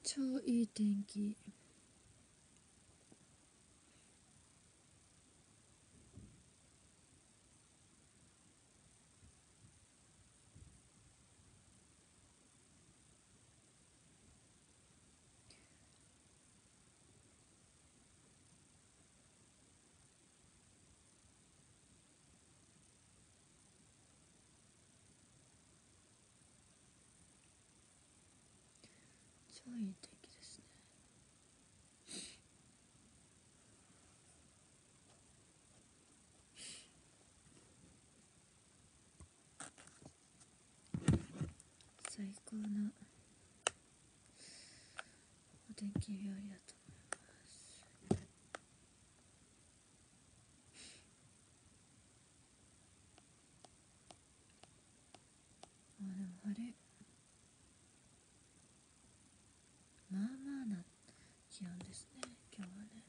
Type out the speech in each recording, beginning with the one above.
超いい天気。超いい天気ですね。最高なお天気日和だと思います。でも晴れ、まあまあな気温ですね今日はね。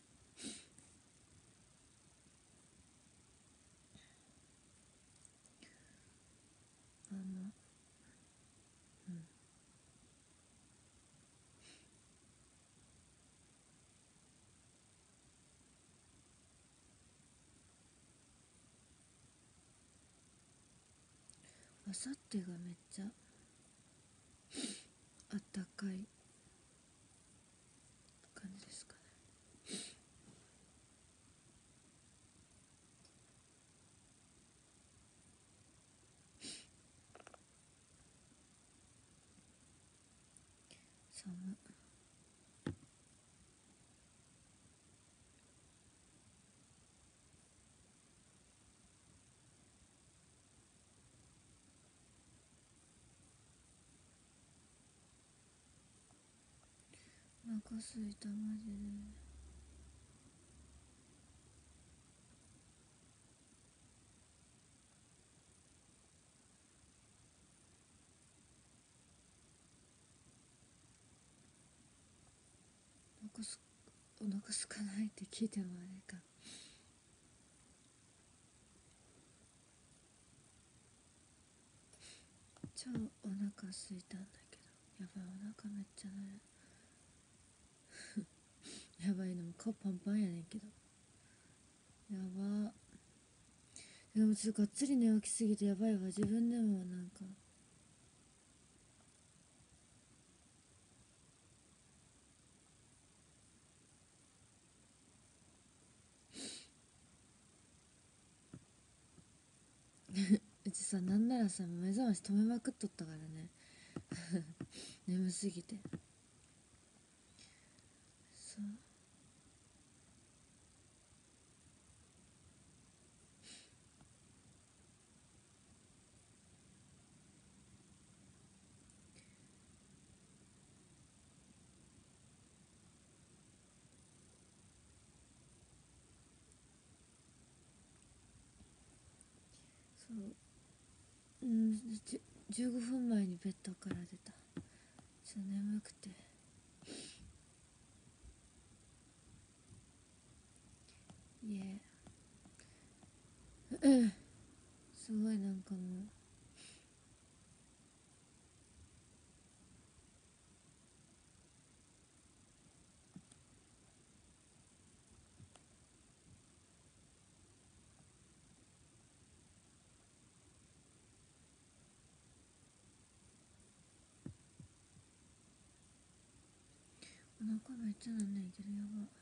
まあまあ、あさってがめっちゃあったかい感じですかね。寒っ。お腹すいたマジで。お腹すかないって聞いてもあれか。超お腹すいたんだけど、やばい、お腹めっちゃねやばいのも顔パンパンやねんけど、やば。でもちょっとがっつり寝起きすぎてやばいわ。自分でもなんかうちさ、なんならさ、目覚まし止めまくっとったからね眠すぎて。そうそう、15分前にベッドから出た。ちょっと眠くて、いえ、すごいなんかもうお腹めっちゃなんねんけど、やば。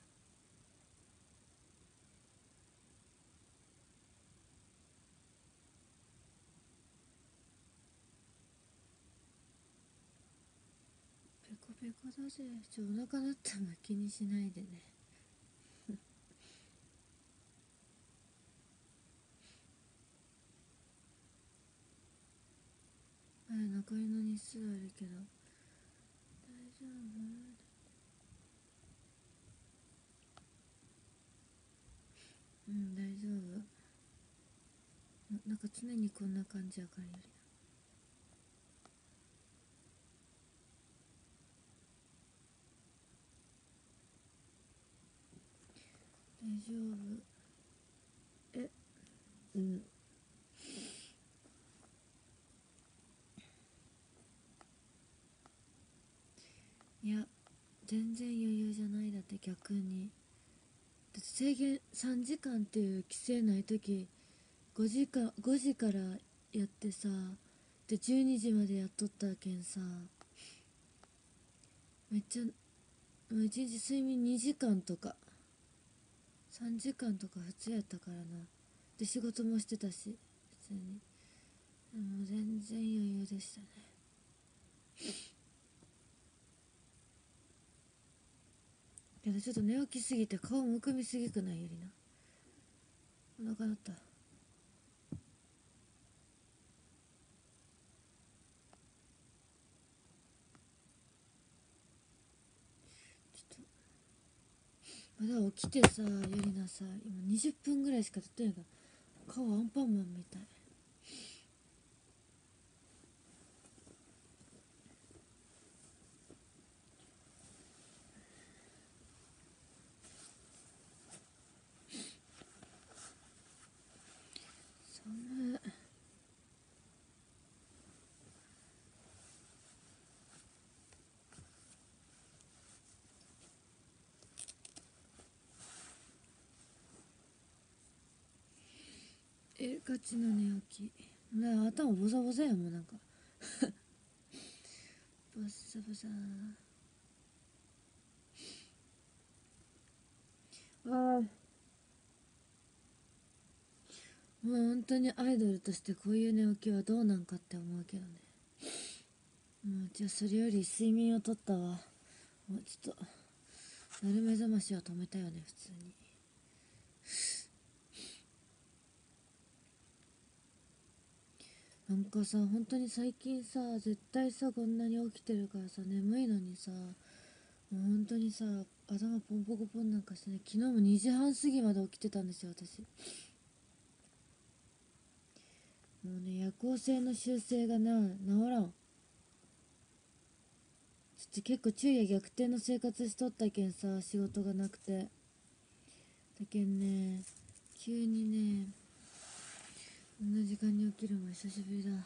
ペコペコだぜ。お腹鳴ったの気にしないでねまだ残りの日数あるけど大丈夫。大丈夫。なんか常にこんな感じやからより大丈夫。え、うん。いや、 全然余裕じゃない。だって逆に、だって制限3時間っていう規制ない時、5時からやってさ、で12時までやっとったけんさ、めっちゃもう1日睡眠2時間とか3時間とか普通やったからな。で仕事もしてたし普通に、もう全然余裕でしたね。けどちょっと寝起きすぎて顔むくみすぎくない？よりな、お腹鳴った。ちょっとまだ起きてさ、よりなさ、今20分ぐらいしか経ってないから顔アンパンマンみたい。寒い。ガチの寝起き。頭ボサボサやもん、なんかボッサボサ。ああ、もう本当にアイドルとしてこういう寝起きはどうなんかって思うけどね。もうじゃあそれより睡眠をとったわ。もうちょっとなる目覚ましは止めたよね、普通に。なんかさ、本当に最近さ、絶対さこんなに起きてるからさ、眠いのにさ、もう本当にさ、頭ポンポコポンなんかしてね。昨日も2時半過ぎまで起きてたんですよ、私。もうね、夜行性の習性が治らん。ちょっと結構昼夜逆転の生活しとったけんさ、仕事がなくて。だけんね、急にね、こんな時間に起きるのも久しぶりだ。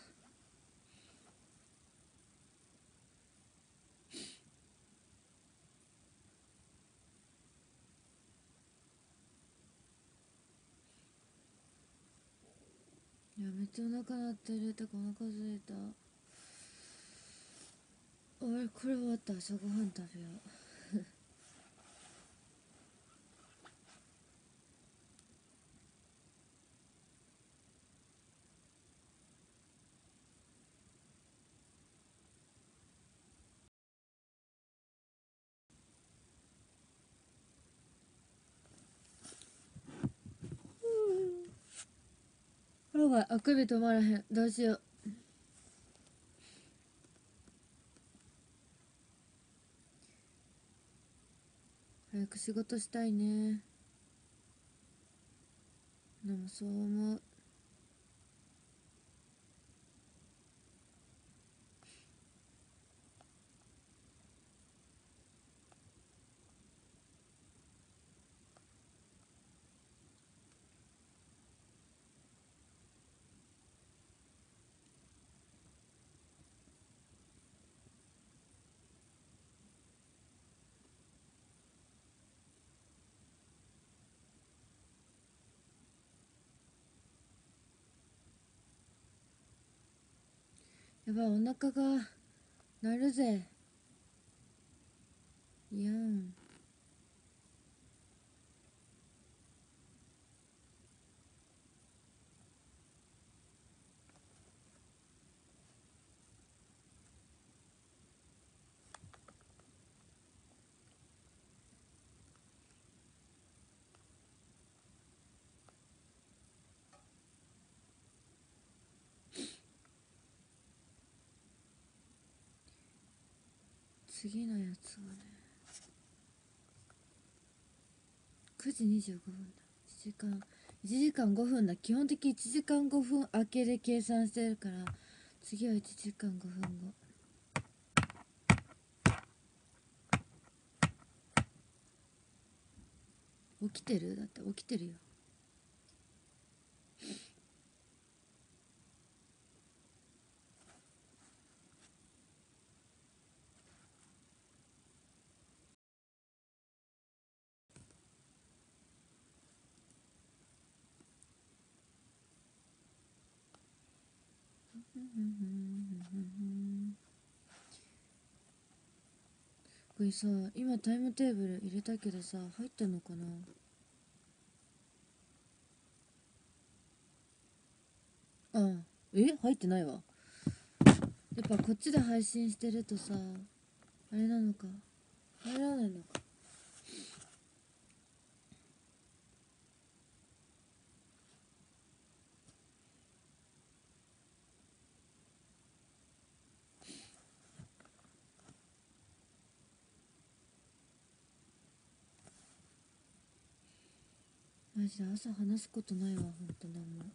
いや、めっちゃお腹鳴ってる。てかお腹空いた。これ終わったら朝ごはん食べよう。やばい、あくび止まらへん。どうしよう。早く仕事したいね。でもそう思う。やばい、お腹が鳴るぜ。いやん。次のやつはね、9時25分だ。1時間5分だ。基本的1時間5分明けで計算してるから、次は1時間5分後。起きてる？だって起きてるよ。 これさ、今タイムテーブル入れたけどさ、入ってんのかな。ああ、入ってないわ。やっぱこっちで配信してるとさ、あれなのか、入らないのか。マジで朝話すことないわ、ほんとなんも。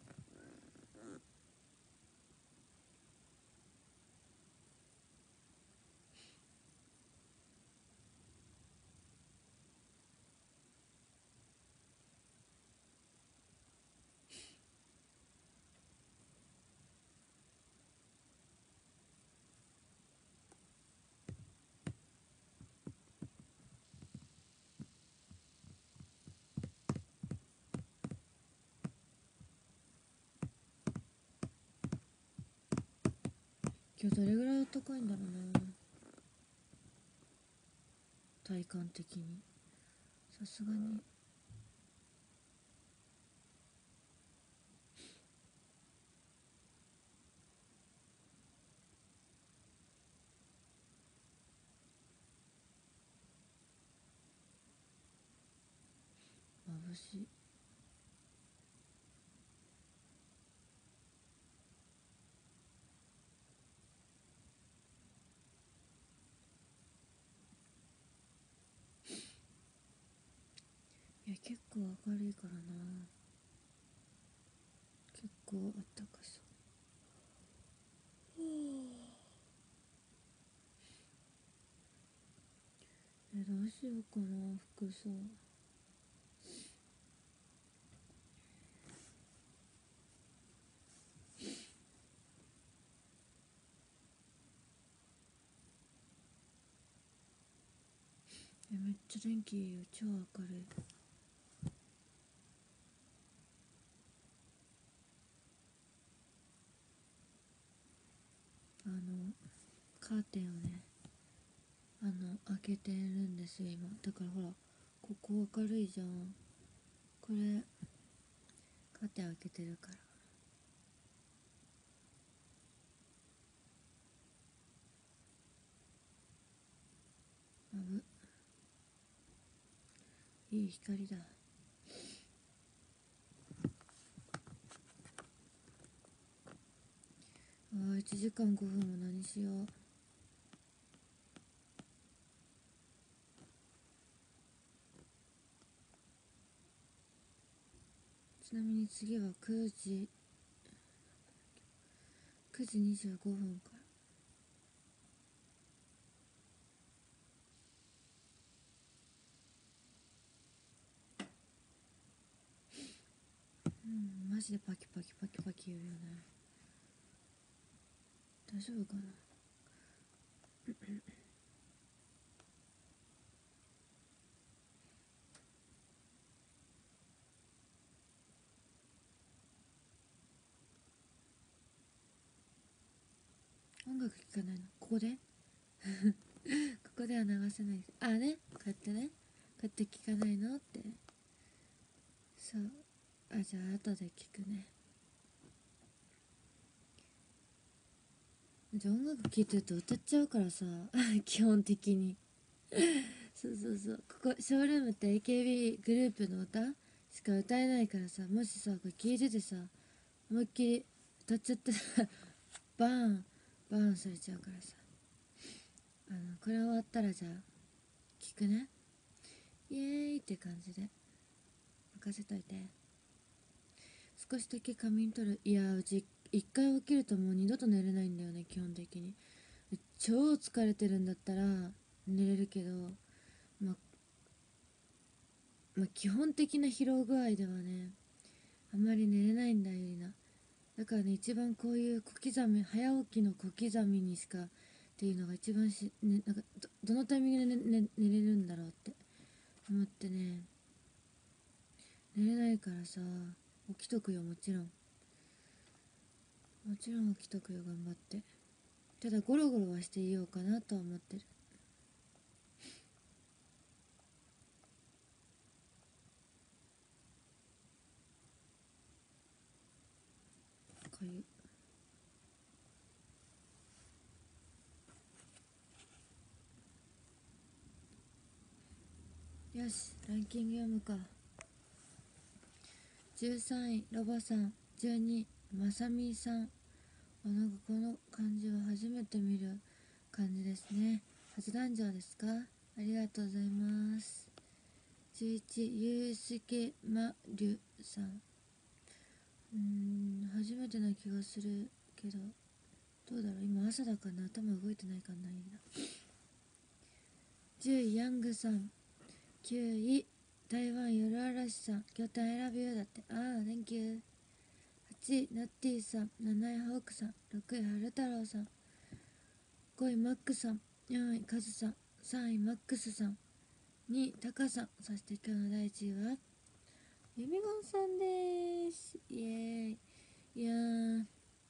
今日どれぐらい暖かいんだろうな、体感的に。さすがに眩しい。いや結構明るいからな、結構あったかそう。どうしようかな、服装。めっちゃ天気いいよ、超明るい。カーテンをね、開けてるんですよ今。だからほら、ここ明るいじゃん。これカーテン開けてるから。いい光だ。1時間5分も何しよう。ちなみに次は9時25分から。マジでパキパキパキパキ言うよね。大丈夫かな。音楽聴かないのここでここでは流せない。あね、こうやってね、こうやって聴かないのって。そう。じゃあ後で聞くね。じゃあ音楽聴いてると歌っちゃうからさ基本的にそうそうそう、ここショールームって AKB グループの歌しか歌えないからさ、もしさこれ聞いててさ思いっきり歌っちゃったらバーンされちゃうからさ、これ終わったらじゃあ聞くね。イエーイって感じで任せといて。少しだけ仮眠取る。いやうち一回起きるともう二度と寝れないんだよね、基本的に。超疲れてるんだったら寝れるけど、ま基本的な疲労具合ではね、あんまり寝れないんだよりな。だからね、一番こういう小刻み、早起きの小刻みにしかっていうのが一番なんかどのタイミングで、寝れるんだろうって思ってね、寝れないからさ、起きとくよもちろん。 もちろん起きとくよ、頑張って。ただゴロゴロはしていようかなとは思ってる。かゆよし、ランキング読むか。13位ロバさん、12位まさみさん。なんかこの漢字は初めて見る漢字ですね。初壇上ですか？ありがとうございます。11位ゆうすけまりゅさん。初めてな気がするけど、どうだろう、今朝だからな、頭動いてないからないんだ。10位ヤングさん。9位台湾夜嵐さん。今日タイラビューだって。Thank you。8位ナッティさん。7位ホークさん。6位春太郎さん。5位マックさん。4位カズさん。3位マックスさん。2位タカさん。そして今日の第1位はユミゴンさんです。イエーイ。いやー、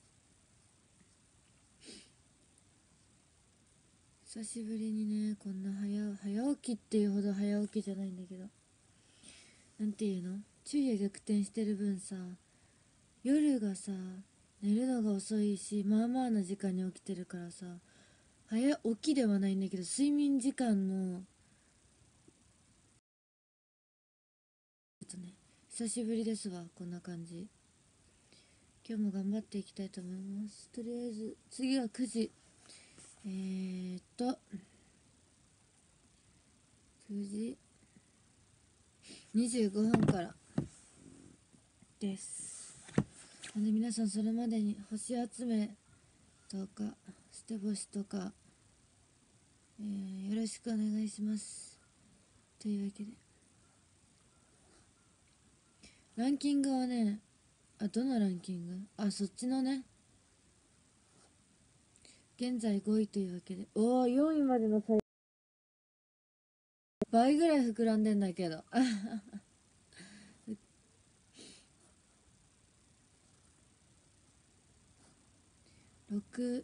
久しぶりにね、こんな早起きっていうほど早起きじゃないんだけど、なんていうの、昼夜逆転してる分さ、夜がさ、寝るのが遅いし、まあまあな時間に起きてるからさ、早起きではないんだけど、睡眠時間のね、久しぶりですわ、こんな感じ。今日も頑張っていきたいと思います。とりあえず次は9時、9時25分からです。なんで皆さんそれまでに星集めとか捨て星とか、よろしくお願いします。というわけでランキングはね、どのランキング、そっちのね、現在5位というわけで、4位までの差倍ぐらい膨らんでんだけど6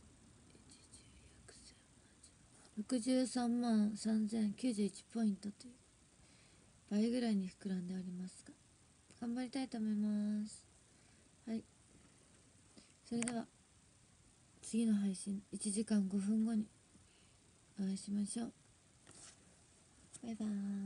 63万3091ポイントという倍ぐらいに膨らんでおりますが、頑張りたいと思います。はい、それでは次の配信1時間5分後にお会いしましょう。バイバーイ。